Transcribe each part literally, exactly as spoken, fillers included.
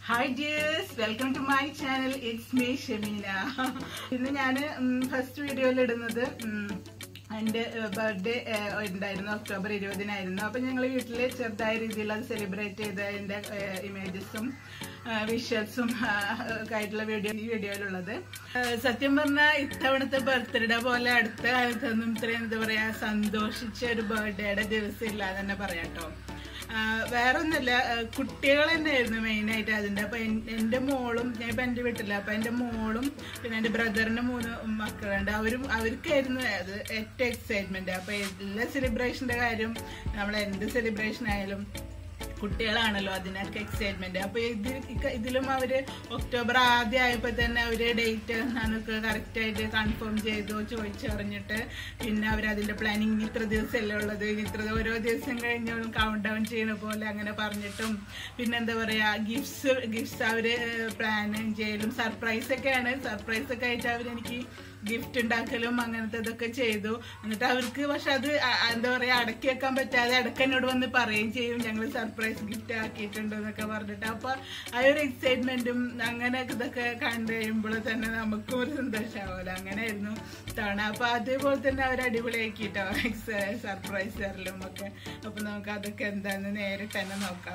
Hi dears, welcome to my channel. It's me Shameena. ഇന്ന് ഞാൻ first വീഡിയോയിൽ ഇടുന്നത് എൻ്റെ ബർത്ത്ഡേ ഉണ്ടായിരുന്നു, ഒക്ടോബർ ഇരുപതിനായിരുന്നു. അപ്പം ഞങ്ങൾ വീട്ടിൽ ചെറുതായ രീതിയിൽ അത് സെലിബ്രേറ്റ് ചെയ്ത അതിൻ്റെ ഇമേജസും വിഷ്വൽസും ഒക്കെ ആയിട്ടുള്ള വീഡിയോ ഈ വീഡിയോയിലുള്ളത്. സത്യം പറഞ്ഞാൽ ഇത്തവണത്തെ ബർത്ത്ഡേ പോലെ അടുത്ത കാലത്തൊന്നും ഇത്രയും എന്താ പറയുക സന്തോഷിച്ച ഒരു ബർത്ത്ഡേയുടെ ദിവസം ഇല്ല തന്നെ പറയാം കേട്ടോ. വേറെ ഒന്നുമില്ല, കുട്ടികൾ തന്നെയായിരുന്നു മെയിനായിട്ട് അതിൻ്റെ. അപ്പം എൻ്റെ മോളും ഞാൻ ഇപ്പം എൻ്റെ വീട്ടില്ല, അപ്പം എൻ്റെ മോളും പിന്നെ എൻ്റെ ബ്രദറിൻ്റെ മൂന്ന് മക്കളുണ്ട്. അവരും അവർക്കായിരുന്നു അത് ഏറ്റവും എക്സൈറ്റ്മെൻറ്റ്. അപ്പം എല്ലാ സെലിബ്രേഷൻ്റെ കാര്യം നമ്മൾ എന്ത് സെലിബ്രേഷൻ ആയാലും കുട്ടികളാണല്ലോ അതിനൊക്കെ എക്സൈറ്റ്മെന്റ്. അപ്പൊ ഇത് ഇതിലും അവര് ഒക്ടോബർ ആദ്യം ആയപ്പോ തന്നെ അവര് ഡേറ്റ് നമുക്ക് കറക്റ്റ് ആയിട്ട് കൺഫേം ചെയ്തു ചോദിച്ചറിഞ്ഞിട്ട് പിന്നെ അവരതിന്റെ പ്ലാനിങ് ഇത്ര ദിവസമല്ലേ ഉള്ളത്, ഇത്ര ഓരോ ദിവസം കഴിഞ്ഞോളും കൗണ്ട് ഡൗൺ ചെയ്യണ പോലെ അങ്ങനെ പറഞ്ഞിട്ടും പിന്നെന്താ പറയാ ഗിഫ്റ്റ്സ് ഗിഫ്റ്റ്സ് അവര് പ്ലാൻ ചെയ്യലും സർപ്രൈസ് ഒക്കെയാണ്. സർപ്രൈസ് ഒക്കെ ആയിട്ട് അവരെനിക്ക് ഗിഫ്റ്റ് ഉണ്ടാക്കലും അങ്ങനത്തെ ഇതൊക്കെ ചെയ്തു. എന്നിട്ട് അവർക്ക് പക്ഷെ അത് എന്താ പറയാ അടക്കി വെക്കാൻ പറ്റാതെ ഇടയ്ക്ക് എന്നോട് വന്ന് പറയുകയും ചെയ്യും ഞങ്ങൾ സർപ്രൈസ് ഗിഫ്റ്റ് ആക്കിയിട്ടുണ്ട് എന്നൊക്കെ പറഞ്ഞിട്ട്. അപ്പൊ ആ ഒരു എക്സൈറ്റ്മെന്റും അങ്ങനെ ഇതൊക്കെ കണ്ടു കഴിയുമ്പോൾ തന്നെ നമുക്കും ഒരു സന്തോഷമാവുമല്ലോ. അങ്ങനെയായിരുന്നു തവണ. അപ്പൊ അതേപോലെ തന്നെ അവർ അടിപൊളിയാക്കിട്ടോ സർപ്രൈസ് തരലും ഒക്കെ. അപ്പൊ നമുക്ക് അതൊക്കെ എന്താന്ന് നേരിട്ട് തന്നെ നോക്കാം.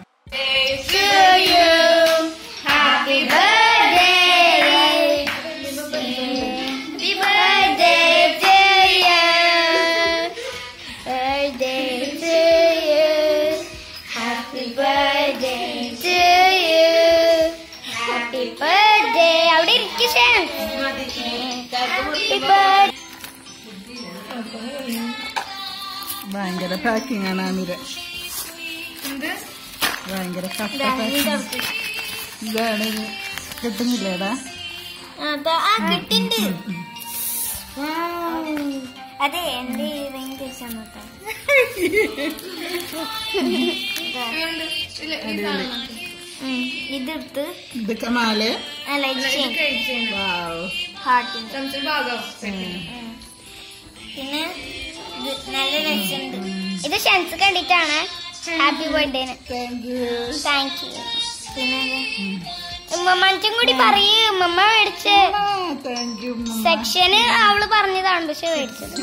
ഭയങ്കര പാക്കിംഗ് ആണ് ആമിര, ഭയങ്കര കട്ട പാക്കിംഗ്. ഇതാണ് കിട്ടുന്നില്ലേടാ? അതെ എന്റെ ഇതെടുത്ത് ഇതൊക്കെ മാല പിന്നെ നല്ല രസമുണ്ട്. ഇത് ഷെൻസ് കണ്ടിട്ടാണ്. ഹാപ്പി ബർത്ത്ഡേന് താങ്ക് യു. പിന്നെ ഉമ്മമ്മറ്റും കൂടി പറയൂ. ഉമ്മമ്മ മേടിച്ച സെക്ഷന് അവള് പറഞ്ഞതാണ് പക്ഷെ മേടിച്ചത്.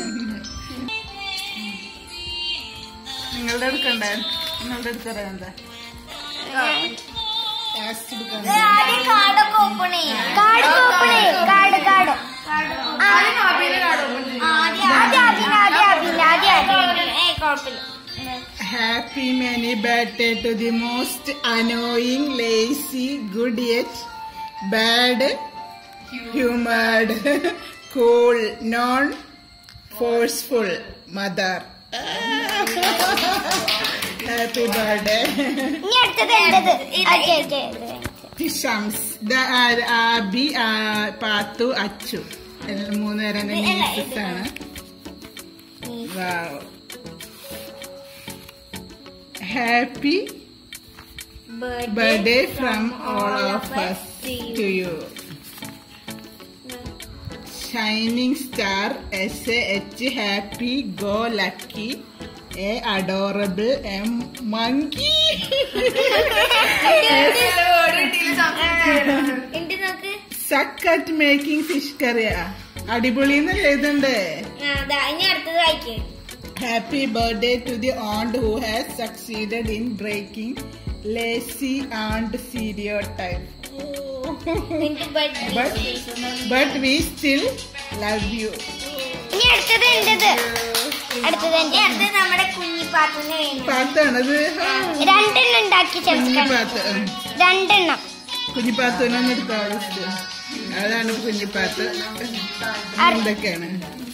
നിങ്ങളുടെ എടുക്കണ്ട, നിങ്ങളുടെ എടുത്തരാ എന്താ കാർഡൊക്കെ ഓപ്പൺ ചെയ്യാം. കാർഡ് ഓപ്പൺ ചെയ്യും. Card card Happy many birthday to the most annoying, lazy, good yet bad humored, cool, non-forceful mother. Happy birthday. Shams, the Abi, Patu, Achu. മൂന്ന് പേരുടെ ന്യൂസസ് ആണ്. വാവ്. Happy birthday from all of us to you. Shining star, S A H, happy, go lucky, A adorable, M monkey. Suck at making fish curry. അടിപൊളി എന്നല്ലേ ഇതുണ്ട്. Happy birthday to the aunt who has succeeded in breaking lazy aunt stereotype. but, but we still love you. നമ്മുടെ കുഞ്ഞിപ്പാത്തത് രണ്ടെണ്ണം ഉണ്ടാക്കി രണ്ടെണ്ണം കുഞ്ഞിപ്പാത്തൂനൊന്നും എടുത്താൽ അതാണ് കുഞ്ഞിപ്പാത്ത്. എന്തൊക്കെയാണ്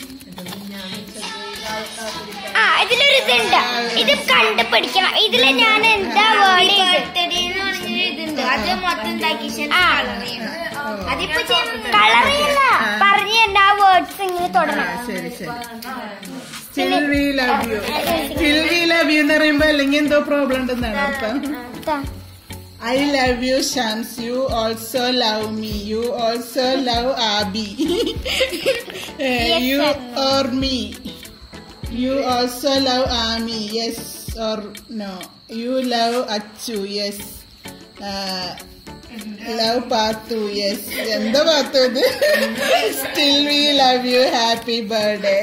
ആ ഇതിലൊരു ഇതുണ്ട്. ഇത് കണ്ടുപിടിക്കണം. ഇതില് ഞാൻ എന്താ വേർഡ് ഇതുണ്ട് അത് മൊത്തം അതിപ്പോ കളറില്ല പറഞ്ഞു തന്നെ ആ വേർഡ്സ് ഇങ്ങനെ തുടങ്ങണം. ശരി ശരി. Still we love you. Still we love you എന്ന് പറയുമ്പോ അല്ലെങ്കിൽ എന്തോ പ്രോബ്ലം ഉണ്ടെന്നാണ് അർത്ഥം. I love you, Shams. You also love me. You also love Abi. uh, you or me. You also love Ami. Yes or no? You love Achu. Yes. Uh, Love Patu, yes. എന്താ പാത്തു ഇത്? Still we love you. Happy birthday.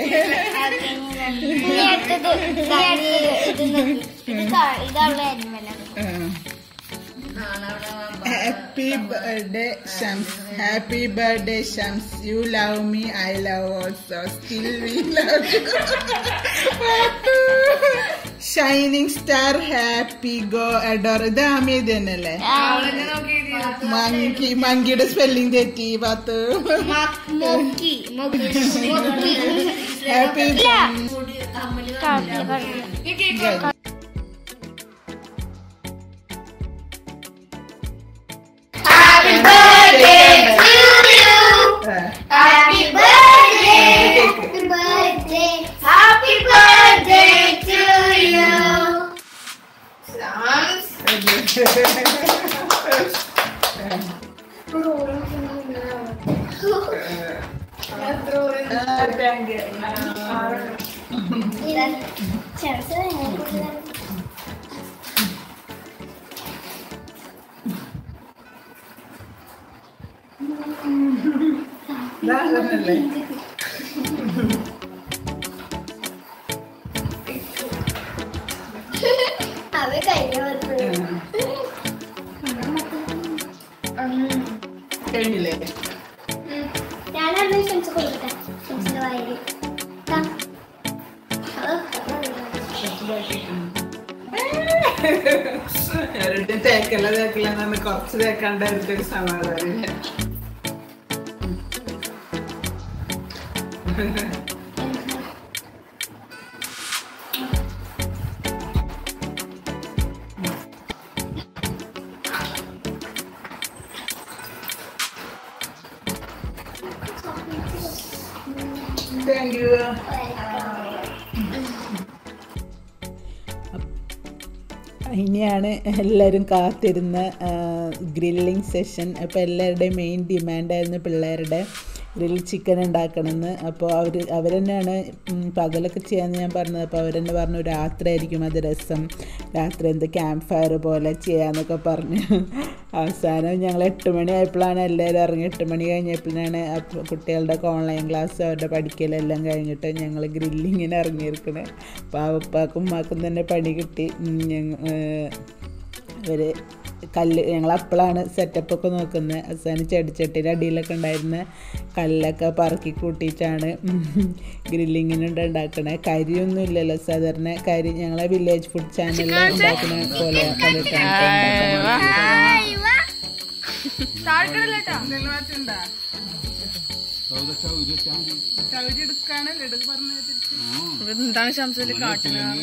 Happy birthday, Shams. Happy birthday, Shams. You love me, I love also. Still we love you. Shining star, happy, go, adore. ഇത് അമീത് തന്നെയല്ലേ? Monkey മങ്കിയുടെ spelling തെറ്റി പാത്തു. Happy Happy birthday, happy birthday, happy birthday to you. Sounds. കഴിഞ്ഞില്ലേ? ഒരിട്ടും തേക്കല്ല തേക്കല്ല എന്നാണ് കുറച്ച് തേക്കാണ്ടായിട്ട് ഒരു സമാധാനം. Thank you. ഇനിയാണ് എല്ലാവരും കാത്തിരുന്ന ഗ്രില്ലിംഗ് സെഷൻ. അപ്പോൾ എല്ലാവരുടെയും മെയിൻ ഡിമാൻഡായിരുന്നു പിള്ളേരുടെ ഗ്രിൽ ചിക്കൻ ഉണ്ടാക്കണമെന്ന്. അപ്പോൾ അവർ അവർ തന്നെയാണ് പകലൊക്കെ ചെയ്യാമെന്ന് ഞാൻ പറഞ്ഞത്. അപ്പോൾ അവർ തന്നെ പറഞ്ഞു രാത്രി ആയിരിക്കും അത് രസം, രാത്രി എന്ത് ക്യാമ്പ് ഫയർ പോലെ ചെയ്യാമെന്നൊക്കെ പറഞ്ഞു. അവസാനം ഞങ്ങൾ എട്ട് മണി ആയപ്പോഴാണ് എല്ലാവരും ഇറങ്ങി. എട്ട് മണി കഴിഞ്ഞപ്പോഴാണ് കുട്ടികളുടെ ഓൺലൈൻ ക്ലാസ് അവരുടെ പഠിക്കലെല്ലാം കഴിഞ്ഞിട്ട് ഞങ്ങൾ ഗ്രില്ലിങ്ങിന് ഇറങ്ങിയിരിക്കണേ. അപ്പോൾ ഉപ്പാക്കും ഉമ്മാക്കും തന്നെ പണി കിട്ടി. അവർ കല്ല് ഞങ്ങൾ അപ്പോഴാണ് സെറ്റപ്പൊക്കെ നോക്കുന്നത്. അവസാനം ചെടിച്ചട്ടിയുടെ അടിയിലൊക്കെ ഉണ്ടായിരുന്ന കല്ലൊക്കെ പറക്കി കൂട്ടിയിട്ടാണ് ഗ്രില്ലിങ്ങിന് ഉണ്ടാക്കണേ. കരിയൊന്നും ഇല്ലല്ലോ, സാധാരണ കരി ഞങ്ങളെ വില്ലേജ് ഫുഡ് ചാനലിൽ ഉണ്ടാക്കുന്ന പോലെ എന്താണ് ശംസയില് കാട്ടുന്നത്?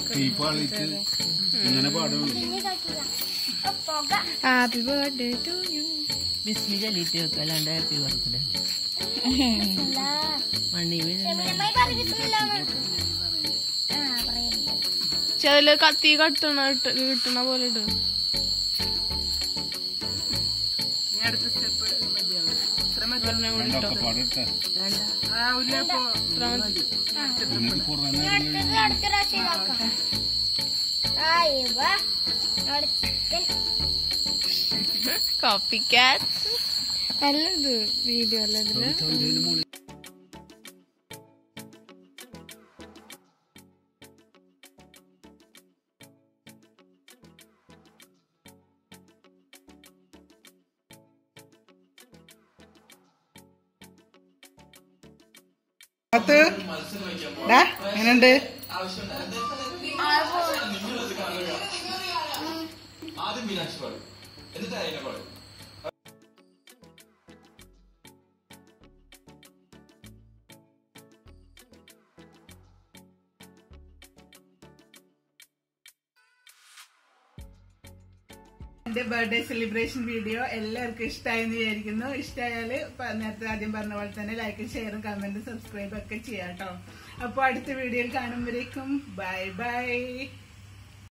Happy birthday to you. ബിസ്മി ചൊല്ലിട്ട് വെക്കല്ലാണ്ട് ഹാപ്പി ബർത്ത്ഡേ മണ്ണി ചെറിയ കത്തി കട്ടണ കിട്ടണ പോലെ ഇട്ട്. കോപ്പി കാറ്റ് നല്ലത് വീഡിയോ അല്ല ഇതില്. എങ്ങനെയുണ്ട്? എന്റെ ബർത്ത്ഡേ സെലിബ്രേഷൻ വീഡിയോ എല്ലാവർക്കും ഇഷ്ടമായെന്ന് വിചാരിക്കുന്നു. ഇഷ്ടമായാൽ നേരത്തെ ആദ്യം പറഞ്ഞ പോലെ തന്നെ ലൈക്കും ഷെയറും കമന്റും സബ്സ്ക്രൈബ് ഒക്കെ ചെയ്യാം കേട്ടോ. അപ്പോൾ അടുത്ത വീഡിയോയിൽ കാണുമ്പോഴേക്കും ബൈ ബൈ.